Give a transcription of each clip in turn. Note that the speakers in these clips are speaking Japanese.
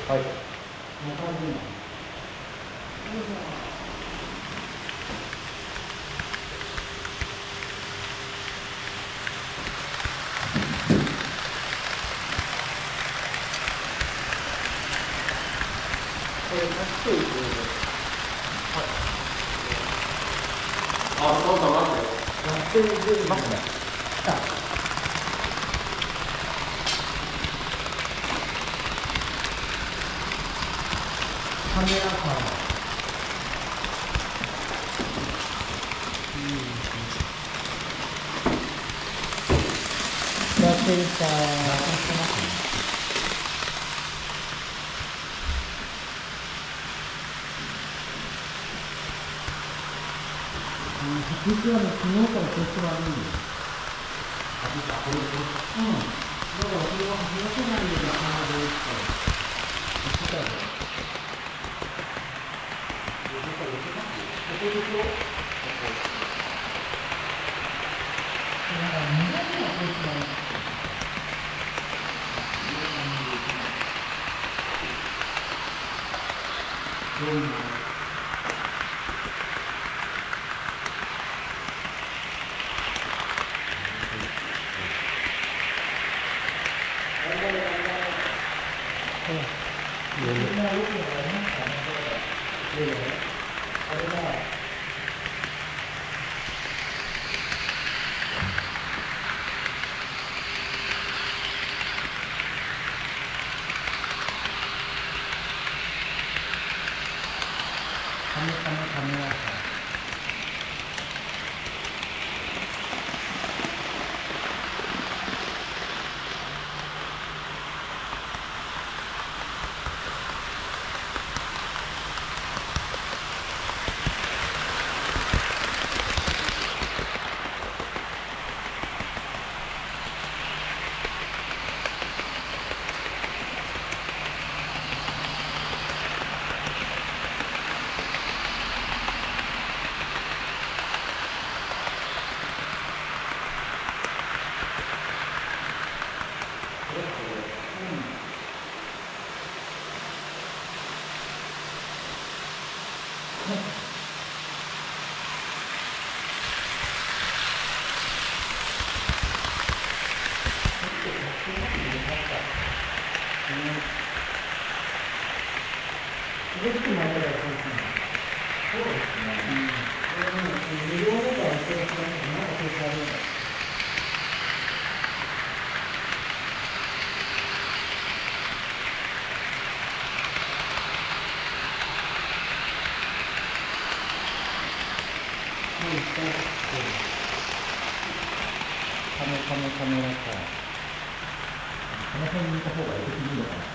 はい。 これ、100いく。 あ、そうそう、待ってよ。 110 ますね。 来た。カメラカー。やっていた。実はね、昨日から調子悪いんです。だからそれは話せないような感じで言ってたよ。なんか苦手な調子がどういうのカメラか。カメラか。この辺にいた方が絵的にいいのかな。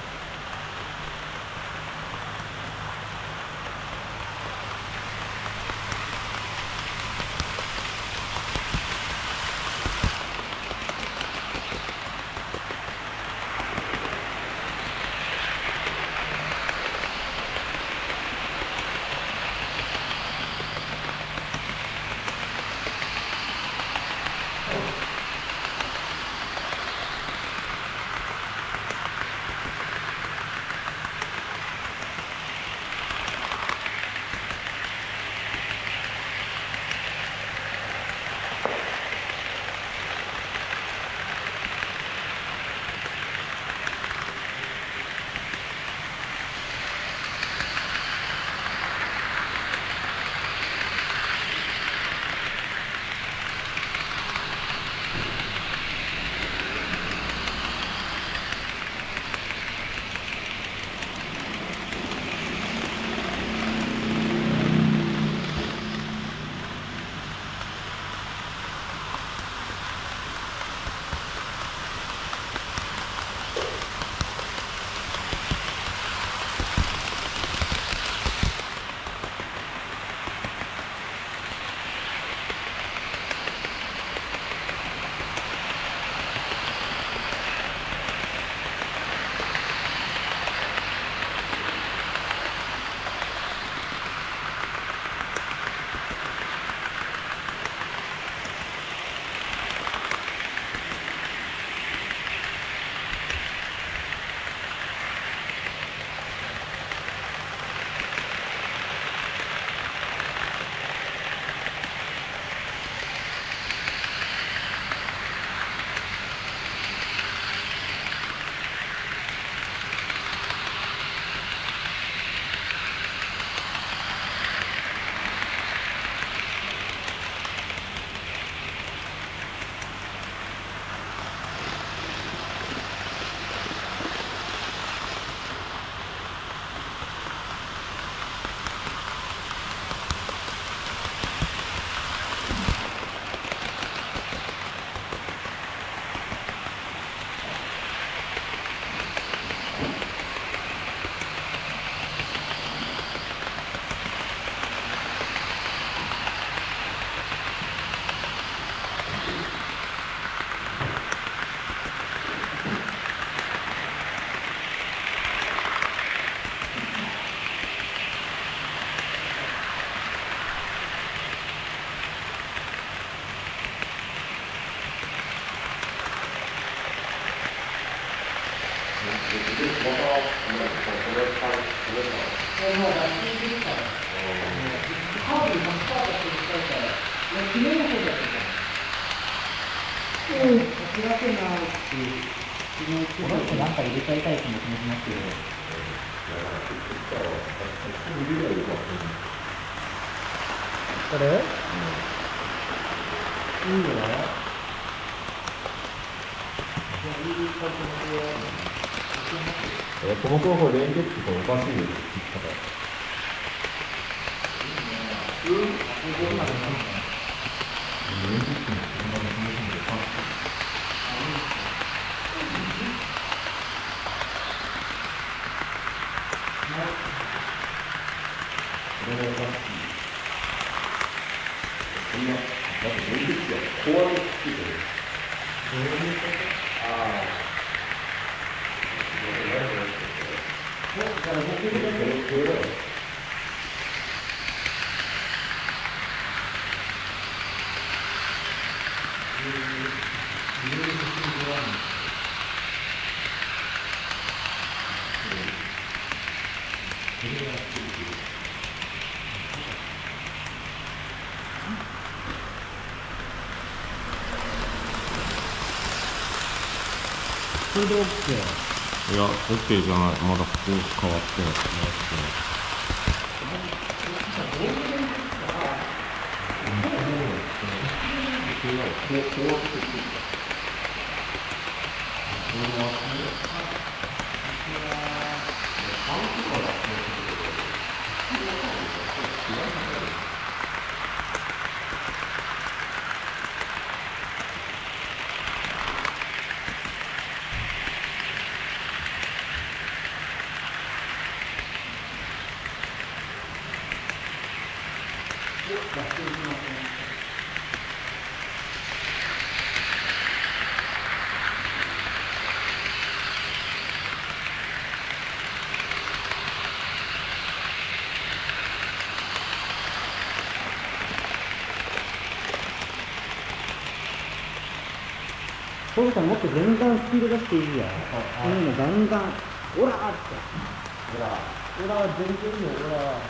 なんか入れちゃいたい気もしますけど。これ？いいよ。 この方法連結っておかしいです。 これで OK？ いや、OK じゃない。まだここ変わってない。 そうしたらもっと全然スピード出していいや。ガンガン、オラーって。オラー全然いいよ、オラー。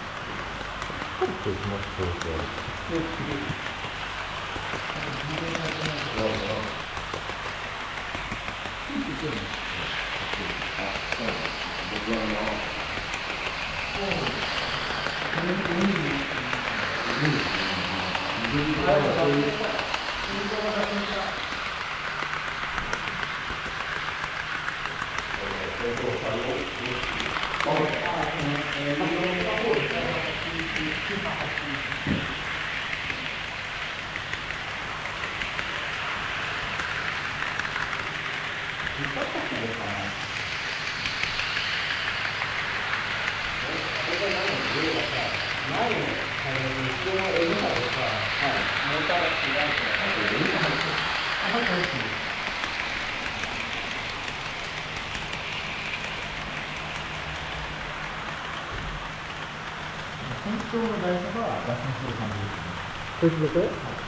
本当の台車が脱線する感じですね。 こいつでこれ？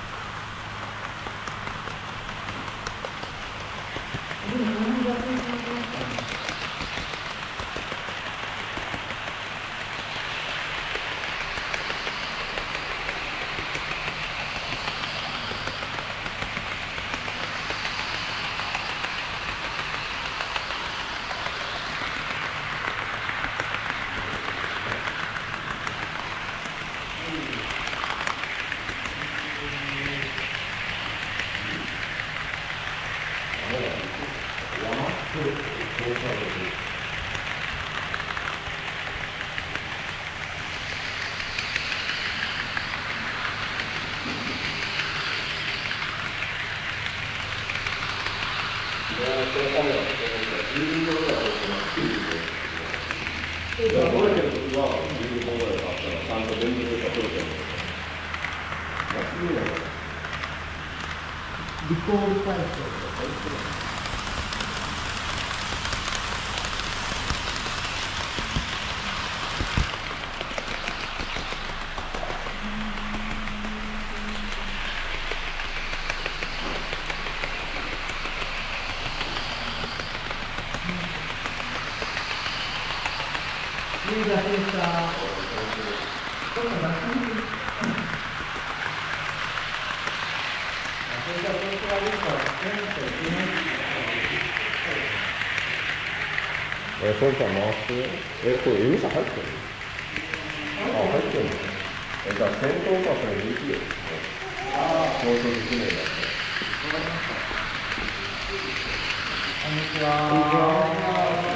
リコール体操。 いい出しでした。 それじゃ回して。これ、エミさん入ってる？あ、入ってるの？じゃあ、先頭さ、それできるよ。交渉できないんだって。 こんにちは。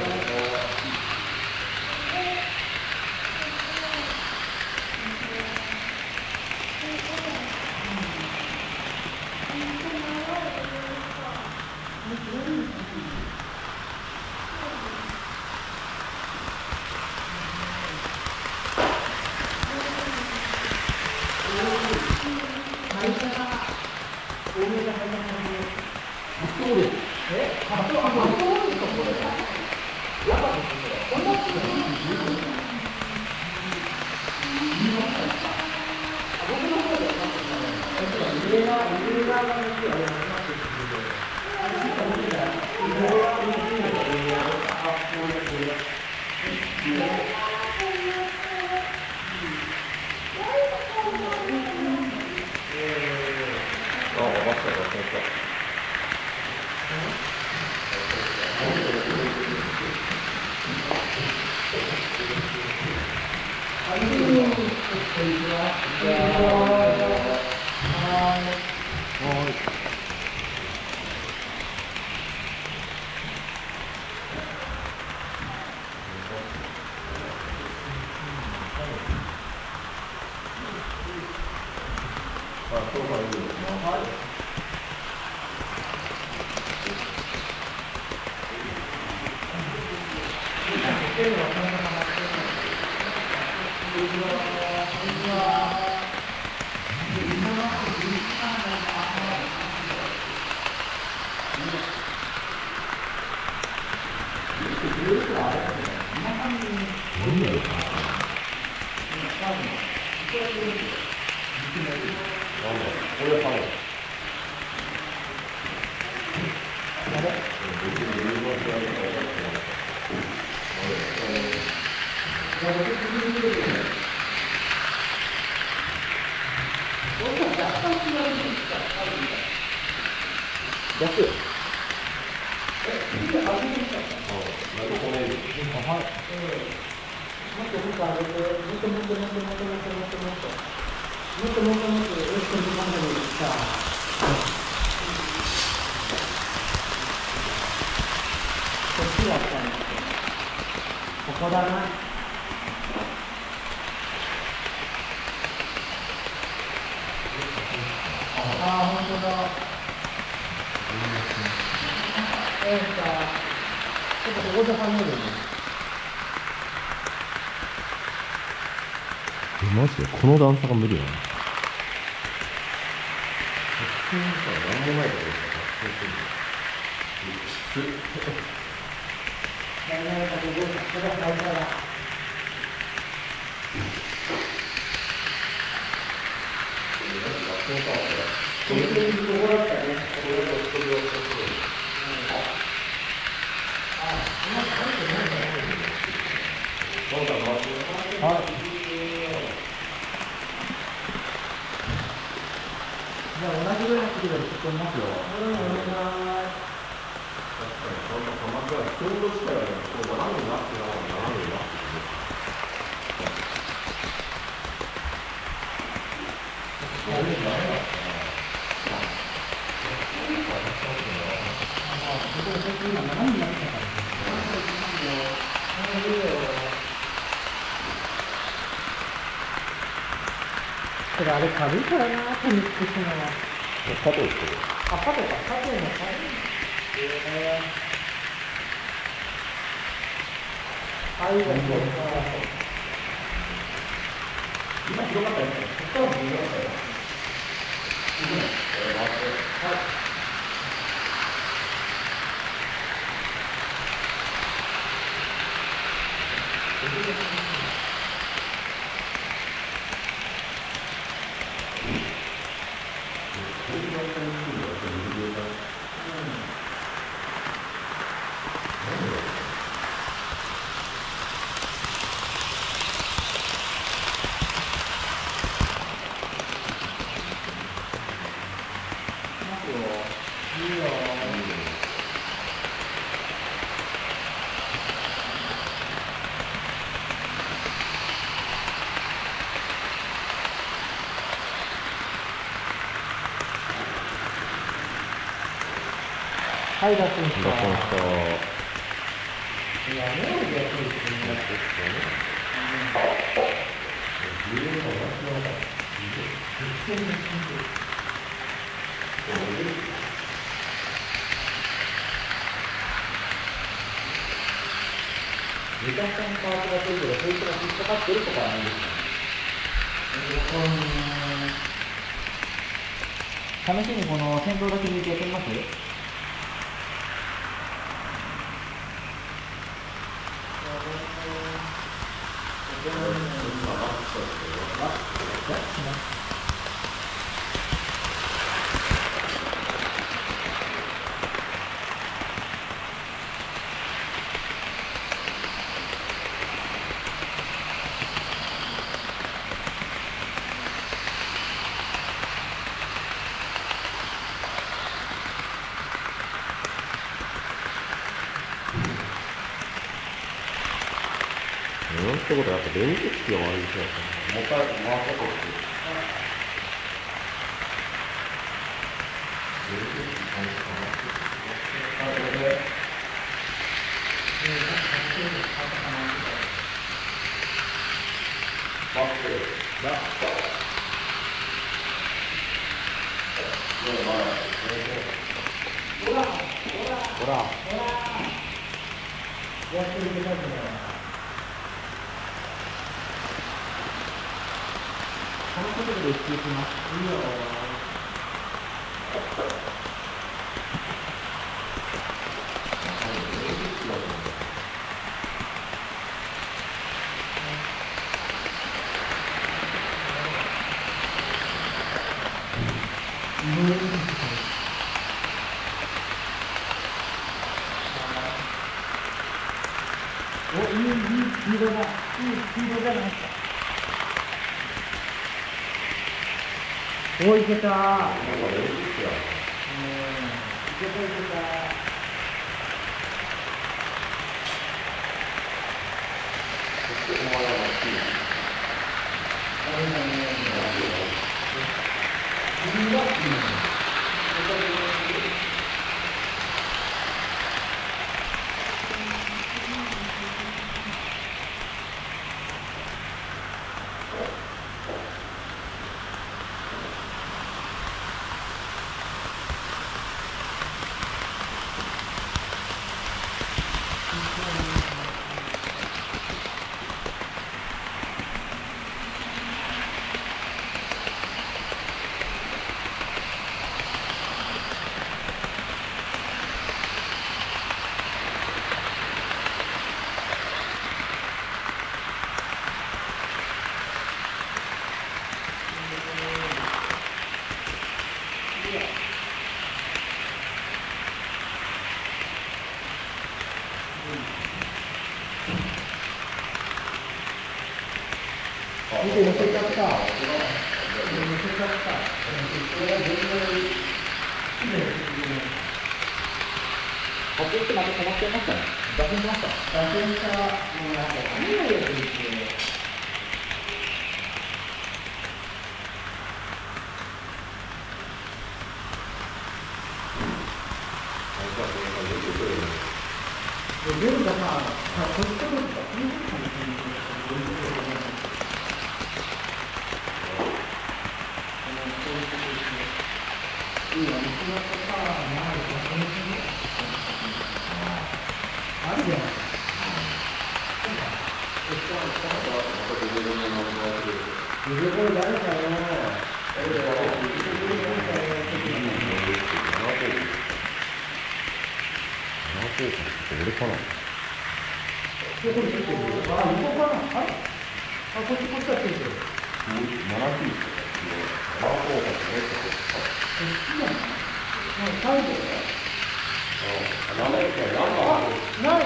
ここだな。あ、本当だ。ちょっとここで離れるね。 マジでこの段差が無理だな。普通にさ、なんもないからじゃあ同じぐらいの時で突っ込みますよ。これあれ軽いからな、コミックスのは。 加藤ってる。 あ、パテか、パテの軽い。あ、いいですね。今広かったよね。ここからも広かったよ。はい。 はい、出すんすか。 出しました。 いや、もうやってるってね。時間間パートが取るけど、そいつが引っかかってるとかはないですかね。試しにこの先頭だけ抜いてやってみます？ ってことはやっぱ電気式が悪いですよ。もう一回回ったとして。 ほら。やってるけどね。このことで一致します。いいよ。お、いいスピードだ。いいスピードじゃないですか。お、いけた。いけた、いけた。見て、乗せちゃった。乗せちゃった。これは全然こっちってまた止まっちゃいましたね。脱線しました。脱線した、もうなんか何がよく言って。出るかさ、こっちとこっちか、この辺かもしれない。いいよ、道のさ、あるじゃない。これ誰かよ。 俺かな。 これついてる。あ、横かな。あれ？あ、こっちはついてる。最後ない。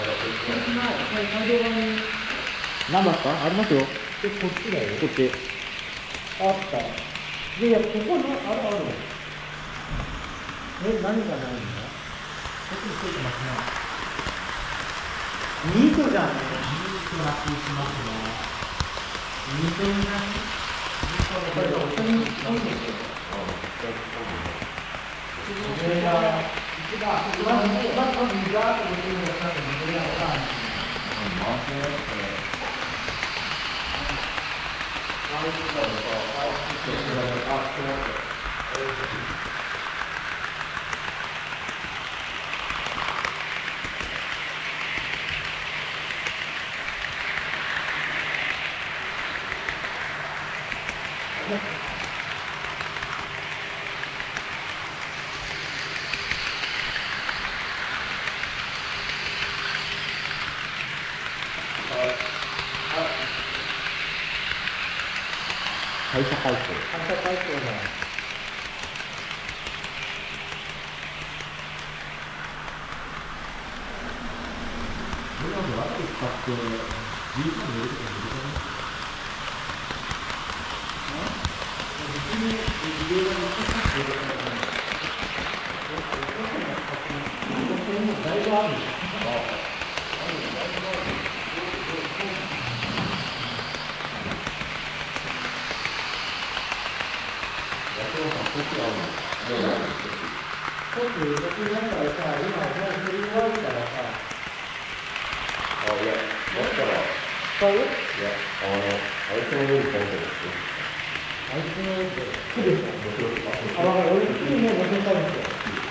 何番かありますよ。こっちだよ。こっち。あった。いや、ここの、ある。何がないんだ？こっちについてますね。ニートじゃんね。ニートな気しますね。ニートになる。これ、お茶に、これが、 会社改装。 今までは使って、G3 入れることできだいぶある。 使う？いや、あいつの上にポンと乗って。 あいつの上で、木でしょ。あ、わかる。俺、木にも乗せたいんですよ。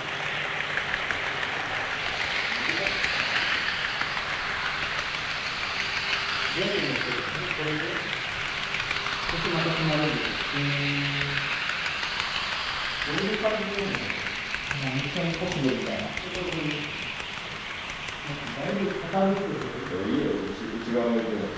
これで、こっちまた決まるんです。これで感じるんですよ。一緒にコスメみたいな。だいぶ傾くんですよ。 いいよ、内側向いてる。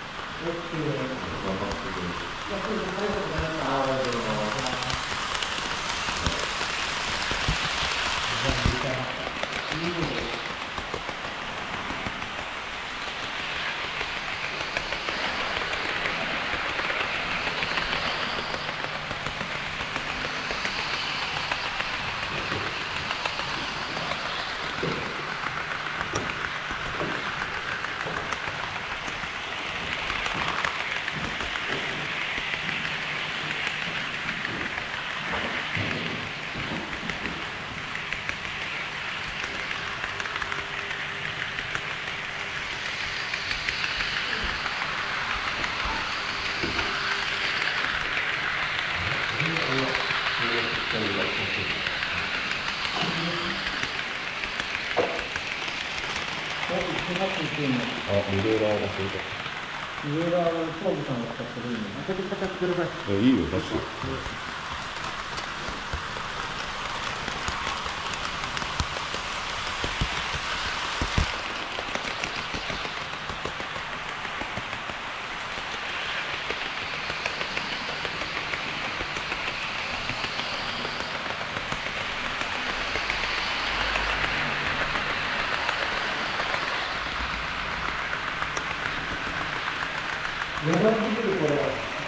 あ、ミレーラーがそうだ。 ミレーラーは東部さんが使ってるんで、開けて使ってください。 いいよ、出して。 やばすぎるこれ。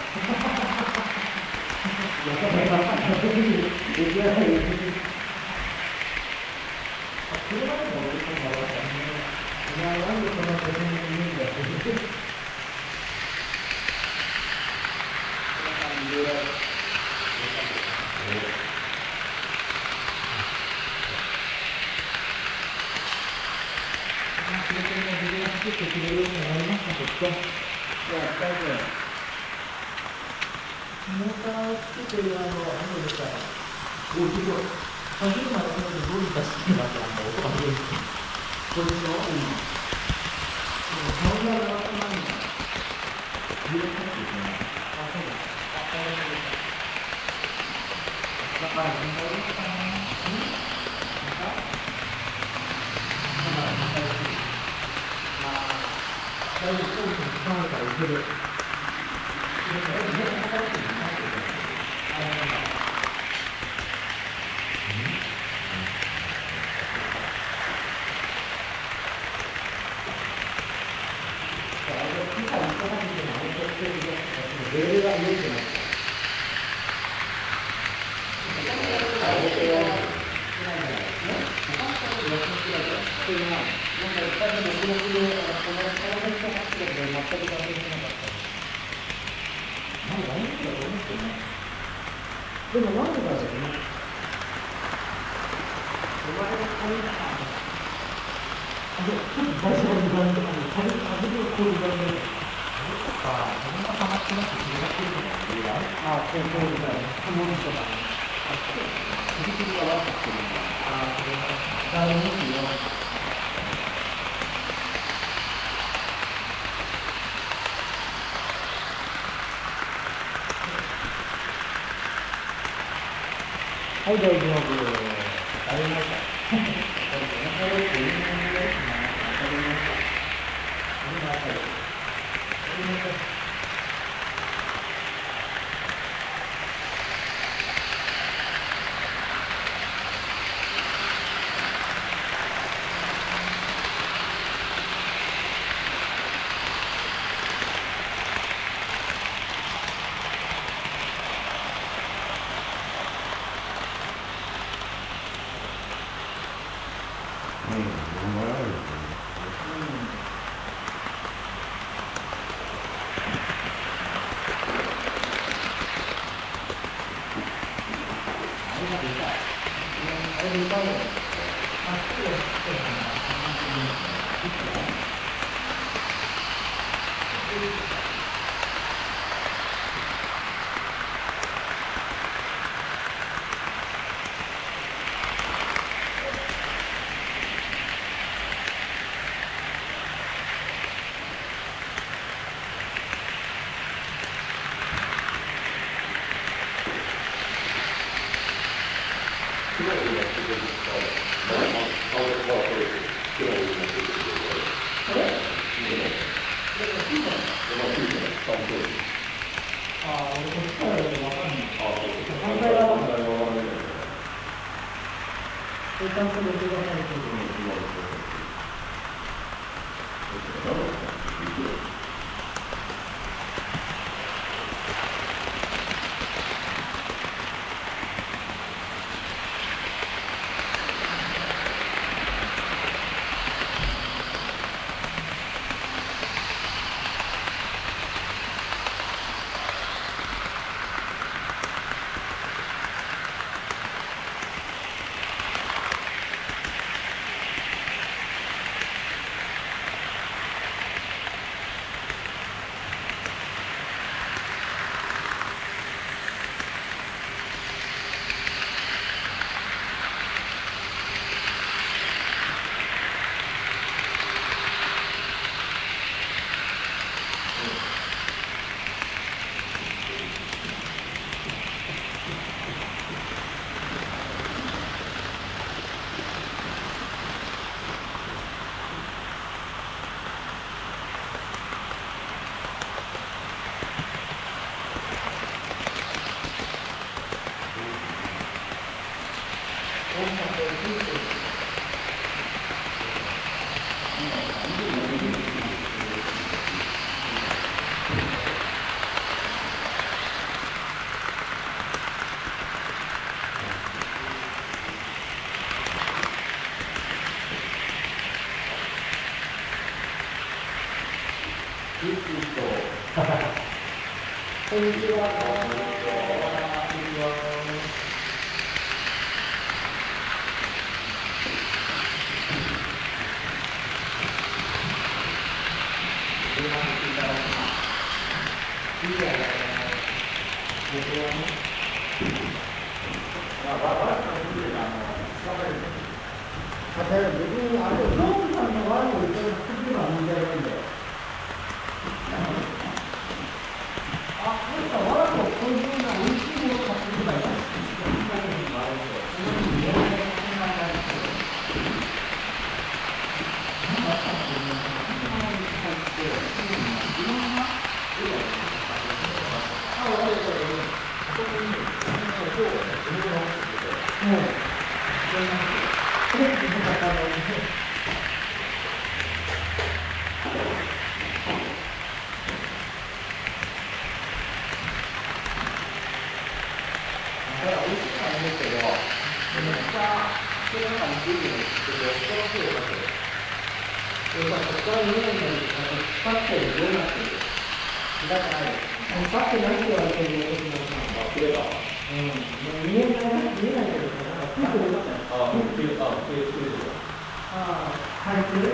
モーターをつけてる雨ですから、おいしいよ。30までどういった式があったのか、音が出るんですよ。これでしょ、サウンドが頭に入れてますね。あ、そうだ。あ、これです。だから、どんな色かな。だいぶそうですね、使われたらいける。でもなんでだろうね。 はい、大丈夫。ありました。こんにちは。 入ってる？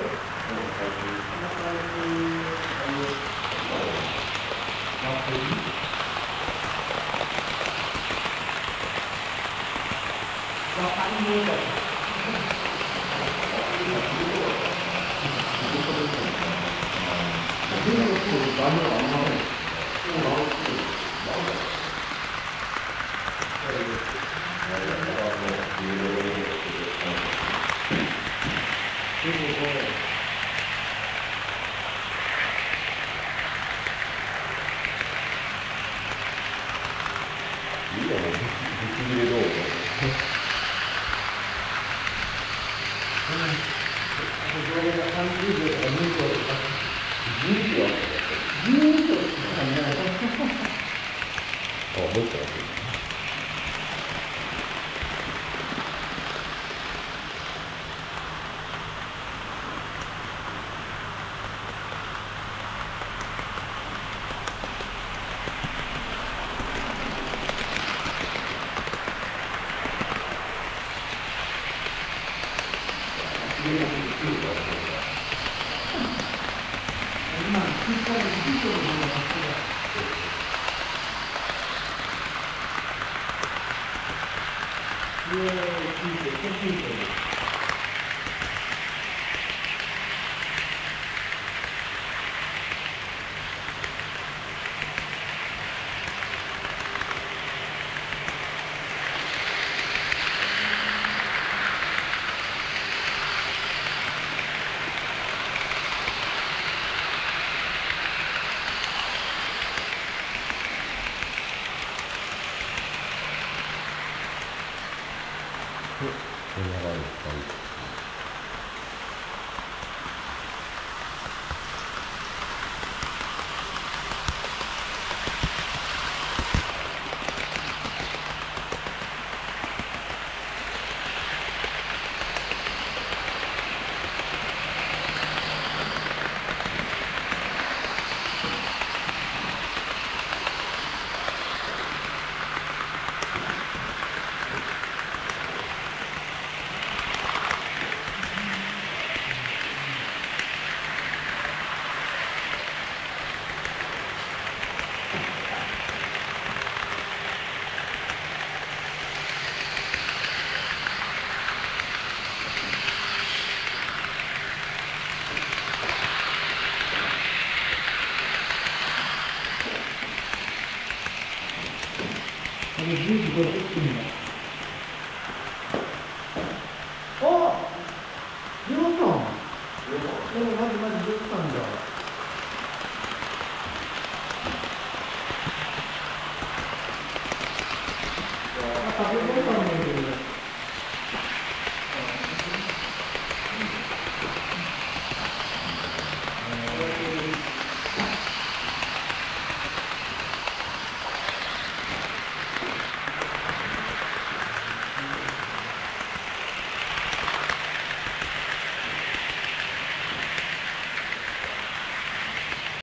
食べ物に